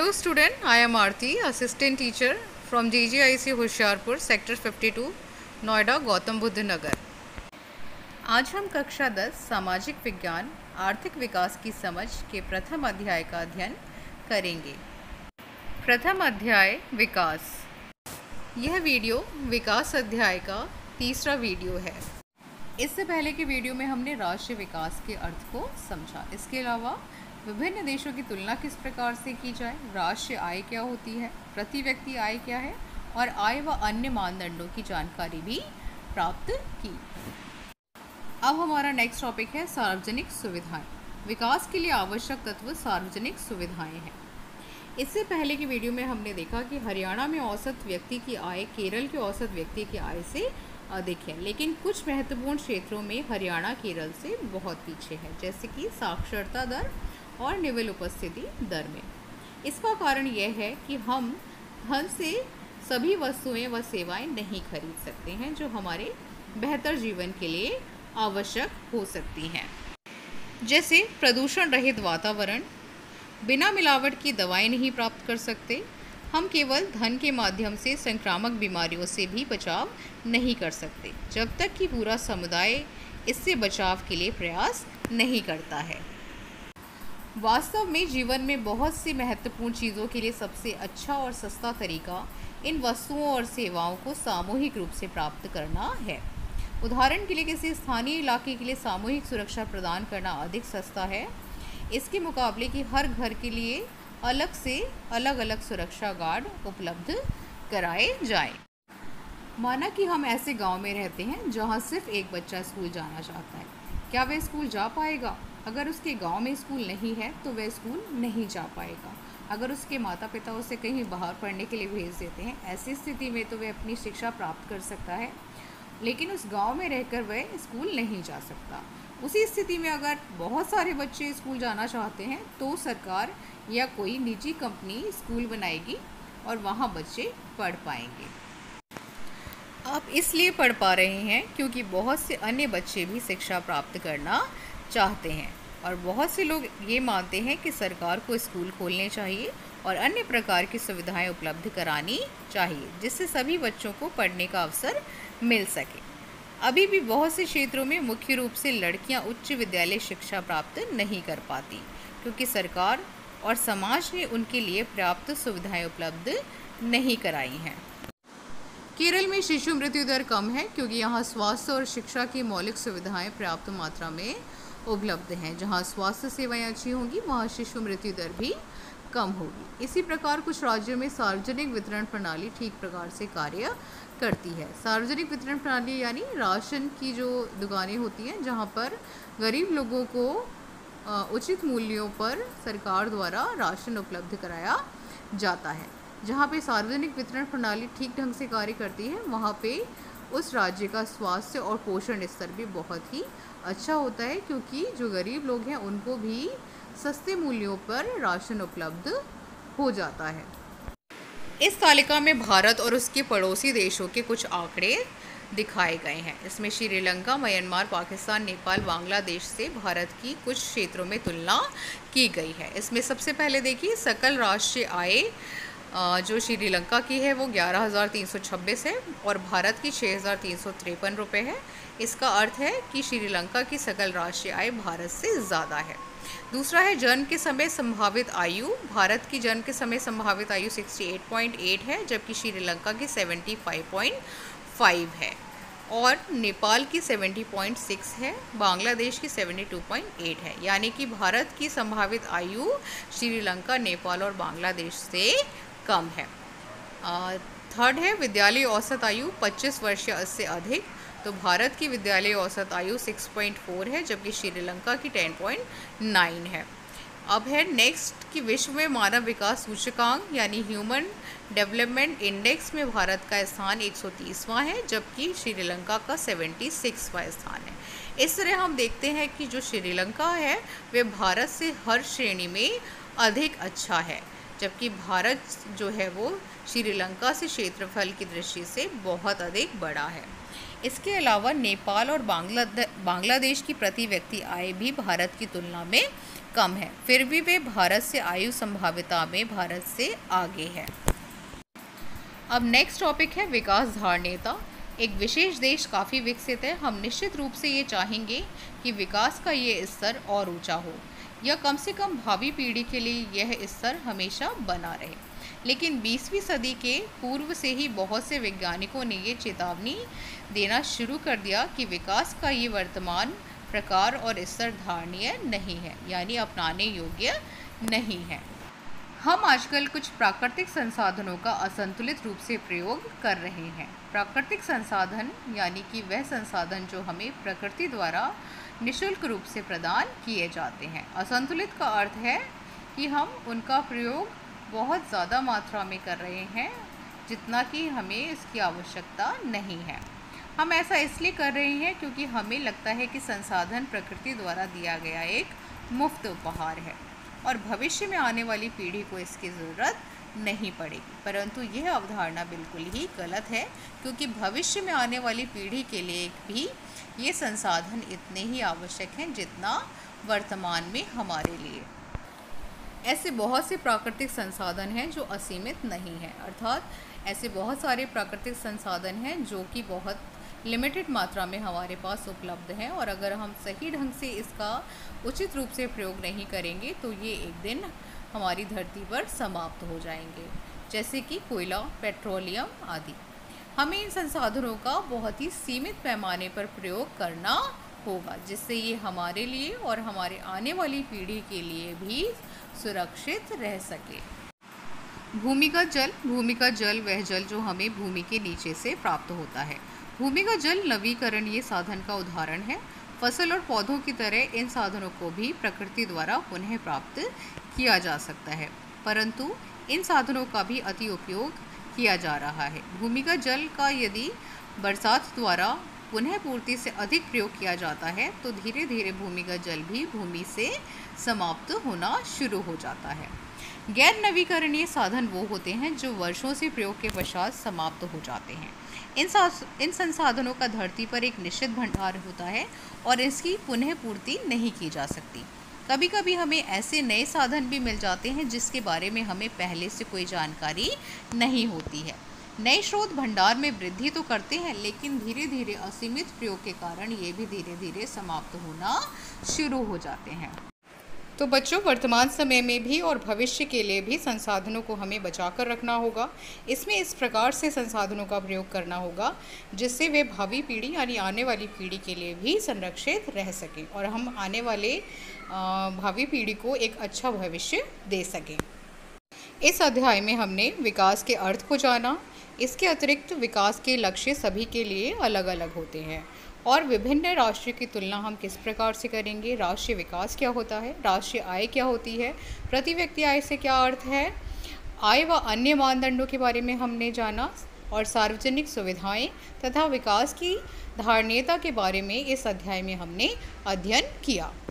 Hello student, I am Aarti, assistant teacher from DGIC Hoshiarpur sector 52, Noida, Gautam Buddh Nagar. आज हम कक्षा 10 सामाजिक विज्ञान आर्थिक विकास की समझ के प्रथम अध्याय का अध्ययन करेंगे। प्रथम अध्याय विकास। यह वीडियो विकास अध्याय का तीसरा वीडियो है। इससे पहले के वीडियो में हमने राष्ट्रीय विकास के अर्थ को समझा। इसके अलावा विभिन्न देशों की तुलना किस प्रकार से की जाए, राष्ट्रीय आय क्या होती है, प्रति व्यक्ति आय क्या है और आय व अन्य मानदंडों की जानकारी भी प्राप्त की। अब हमारा नेक्स्ट टॉपिक है सार्वजनिक सुविधाएं। विकास के लिए आवश्यक तत्व सार्वजनिक सुविधाएं हैं। इससे पहले की वीडियो में हमने देखा कि हरियाणा में औसत व्यक्ति की आय केरल के औसत व्यक्ति की आय से अधिक है, लेकिन कुछ महत्वपूर्ण क्षेत्रों में हरियाणा केरल से बहुत पीछे है, जैसे कि साक्षरता दर और निवल उपस्थिति दर में। इसका कारण यह है कि हम धन से सभी वस्तुएं व सेवाएं नहीं खरीद सकते हैं जो हमारे बेहतर जीवन के लिए आवश्यक हो सकती हैं, जैसे प्रदूषण रहित वातावरण, बिना मिलावट की दवाएं नहीं प्राप्त कर सकते। हम केवल धन के माध्यम से संक्रामक बीमारियों से भी बचाव नहीं कर सकते जब तक कि पूरा समुदाय इससे बचाव के लिए प्रयास नहीं करता है। वास्तव में जीवन में बहुत सी महत्वपूर्ण चीज़ों के लिए सबसे अच्छा और सस्ता तरीका इन वस्तुओं और सेवाओं को सामूहिक रूप से प्राप्त करना है। उदाहरण के लिए किसी स्थानीय इलाके के लिए सामूहिक सुरक्षा प्रदान करना अधिक सस्ता है, इसके मुकाबले कि हर घर के लिए अलग से अलग अलग सुरक्षा गार्ड उपलब्ध कराए जाएं। माना कि हम ऐसे गांव में रहते हैं जहां सिर्फ एक बच्चा स्कूल जाना चाहता है। क्या वह स्कूल जा पाएगा? अगर उसके गांव में स्कूल नहीं है तो वह स्कूल नहीं जा पाएगा। अगर उसके माता पिता उसे कहीं बाहर पढ़ने के लिए भेज देते हैं, ऐसी स्थिति में तो वह अपनी शिक्षा प्राप्त कर सकता है, लेकिन उस गांव में रहकर वह स्कूल नहीं जा सकता। उसी स्थिति में अगर बहुत सारे बच्चे स्कूल जाना चाहते हैं तो सरकार या कोई निजी कंपनी स्कूल बनाएगी और वहाँ बच्चे पढ़ पाएंगे। आप इसलिए पढ़ पा रहे हैं क्योंकि बहुत से अन्य बच्चे भी शिक्षा प्राप्त करना चाहते हैं और बहुत से लोग ये मानते हैं कि सरकार को स्कूल खोलने चाहिए और अन्य प्रकार की सुविधाएं उपलब्ध करानी चाहिए जिससे सभी बच्चों को पढ़ने का अवसर मिल सके। अभी भी बहुत से क्षेत्रों में मुख्य रूप से लड़कियां उच्च विद्यालय शिक्षा प्राप्त नहीं कर पाती क्योंकि सरकार और समाज ने उनके लिए पर्याप्त सुविधाएं उपलब्ध नहीं कराई हैं। केरल में शिशु मृत्यु दर कम है क्योंकि यहाँ स्वास्थ्य और शिक्षा की मौलिक सुविधाएं पर्याप्त मात्रा में उपलब्ध हैं। जहाँ स्वास्थ्य सेवाएं अच्छी होंगी वहाँ शिशु मृत्यु दर भी कम होगी। इसी प्रकार कुछ राज्यों में सार्वजनिक वितरण प्रणाली ठीक प्रकार से कार्य करती है। सार्वजनिक वितरण प्रणाली यानी राशन की जो दुकानें होती हैं जहाँ पर गरीब लोगों को उचित मूल्यों पर सरकार द्वारा राशन उपलब्ध कराया जाता है। जहाँ पे सार्वजनिक वितरण प्रणाली ठीक ढंग से कार्य करती है वहाँ पे उस राज्य का स्वास्थ्य और पोषण स्तर भी बहुत ही अच्छा होता है क्योंकि जो गरीब लोग हैं उनको भी सस्ते मूल्यों पर राशन उपलब्ध हो जाता है। इस तालिका में भारत और उसके पड़ोसी देशों के कुछ आंकड़े दिखाए गए हैं। इसमें श्रीलंका, म्यांमार, पाकिस्तान, नेपाल, बांग्लादेश से भारत की कुछ क्षेत्रों में तुलना की गई है। इसमें सबसे पहले देखिए सकल राष्ट्रीय आय जो श्रीलंका की है वो 11,326 है और भारत की 6,353 रुपये है। इसका अर्थ है कि श्रीलंका की सकल राष्ट्रीय आय भारत से ज़्यादा है। दूसरा है जन्म के समय संभावित आयु। भारत की जन्म के समय संभावित आयु 68.8 है जबकि श्रीलंका की 75.5 है और नेपाल की 70.6 है, बांग्लादेश की 72.8 है। यानी कि भारत की संभावित आयु श्रीलंका, नेपाल और बांग्लादेश से कम है। थर्ड है विद्यालय औसत आयु 25 वर्ष या इससे अधिक, तो भारत की विद्यालय औसत आयु 6.4 है जबकि श्रीलंका की 10.9 है। अब है नेक्स्ट कि विश्व में मानव विकास सूचकांक यानी ह्यूमन डेवलपमेंट इंडेक्स में भारत का स्थान 130वां है जबकि श्रीलंका का 76वां स्थान है। इस तरह हम देखते हैं कि जो श्रीलंका है वह भारत से हर श्रेणी में अधिक अच्छा है जबकि भारत जो है वो श्रीलंका से क्षेत्रफल की दृष्टि से बहुत अधिक बड़ा है। इसके अलावा नेपाल और बांग्लादेश की प्रति व्यक्ति आय भी भारत की तुलना में कम है, फिर भी वे भारत से आयु संभाव्यता में भारत से आगे है। अब नेक्स्ट टॉपिक है विकास धारणीयता। एक विशेष देश काफ़ी विकसित है, हम निश्चित रूप से ये चाहेंगे कि विकास का ये स्तर और ऊंचा हो, या कम से कम भावी पीढ़ी के लिए यह स्तर हमेशा बना रहे। लेकिन 20वीं सदी के पूर्व से ही बहुत से वैज्ञानिकों ने ये चेतावनी देना शुरू कर दिया कि विकास का ये वर्तमान प्रकार और स्तर धारणीय नहीं है, यानी अपनाने योग्य नहीं है। हम आजकल कुछ प्राकृतिक संसाधनों का असंतुलित रूप से प्रयोग कर रहे हैं। प्राकृतिक संसाधन यानी कि वह संसाधन जो हमें प्रकृति द्वारा निःशुल्क रूप से प्रदान किए जाते हैं। असंतुलित का अर्थ है कि हम उनका प्रयोग बहुत ज़्यादा मात्रा में कर रहे हैं, जितना कि हमें इसकी आवश्यकता नहीं है। हम ऐसा इसलिए कर रहे हैं क्योंकि हमें लगता है कि संसाधन प्रकृति द्वारा दिया गया एक मुफ्त उपहार है और भविष्य में आने वाली पीढ़ी को इसकी ज़रूरत नहीं पड़ेगी। परंतु यह अवधारणा बिल्कुल ही गलत है, क्योंकि भविष्य में आने वाली पीढ़ी के लिए भी ये संसाधन इतने ही आवश्यक हैं जितना वर्तमान में हमारे लिए। ऐसे बहुत से प्राकृतिक संसाधन हैं जो असीमित नहीं हैं, अर्थात ऐसे बहुत सारे प्राकृतिक संसाधन हैं जो कि बहुत लिमिटेड मात्रा में हमारे पास उपलब्ध हैं, और अगर हम सही ढंग से इसका उचित रूप से प्रयोग नहीं करेंगे तो ये एक दिन हमारी धरती पर समाप्त हो जाएंगे, जैसे कि कोयला, पेट्रोलियम आदि। हमें इन संसाधनों का बहुत ही सीमित पैमाने पर प्रयोग करना होगा, जिससे ये हमारे लिए और हमारे आने वाली पीढ़ी के लिए भी सुरक्षित रह सके। भूमिगत जल। भूमिगत जल वह जल जो हमें भूमि के नीचे से प्राप्त होता है। भूमिगत जल नवीकरणीय साधन का उदाहरण है। फसल और पौधों की तरह इन साधनों को भी प्रकृति द्वारा पुनः प्राप्त किया जा सकता है, परंतु इन साधनों का भी अति उपयोग किया जा रहा है। भूमिगत जल का यदि बरसात द्वारा पुनः पूर्ति से अधिक प्रयोग किया जाता है तो धीरे धीरे भूमिगत जल भी भूमि से समाप्त होना शुरू हो जाता है। गैर नवीकरणीय साधन वो होते हैं जो वर्षों से प्रयोग के पश्चात समाप्त हो जाते हैं। इन संसाधनों का धरती पर एक निश्चित भंडार होता है और इसकी पुनः पूर्ति नहीं की जा सकती। कभी कभी हमें ऐसे नए साधन भी मिल जाते हैं जिसके बारे में हमें पहले से कोई जानकारी नहीं होती है। नए स्रोत भंडार में वृद्धि तो करते हैं, लेकिन धीरे धीरे असीमित प्रयोग के कारण ये भी धीरे धीरे समाप्त होना शुरू हो जाते हैं। तो बच्चों, वर्तमान समय में भी और भविष्य के लिए भी संसाधनों को हमें बचाकर रखना होगा। इसमें इस प्रकार से संसाधनों का प्रयोग करना होगा जिससे वे भावी पीढ़ी यानी आने वाली पीढ़ी के लिए भी संरक्षित रह सकें और हम आने वाले भावी पीढ़ी को एक अच्छा भविष्य दे सकें। इस अध्याय में हमने विकास के अर्थ को जाना। इसके अतिरिक्त विकास के लक्ष्य सभी के लिए अलग अलग होते हैं और विभिन्न राष्ट्र की तुलना हम किस प्रकार से करेंगे। राष्ट्रीय विकास क्या होता है, राष्ट्रीय आय क्या होती है, प्रति व्यक्ति आय से क्या अर्थ है, आय व अन्य मानदंडों के बारे में हमने जाना और सार्वजनिक सुविधाएं तथा विकास की धारणीयता के बारे में इस अध्याय में हमने अध्ययन किया।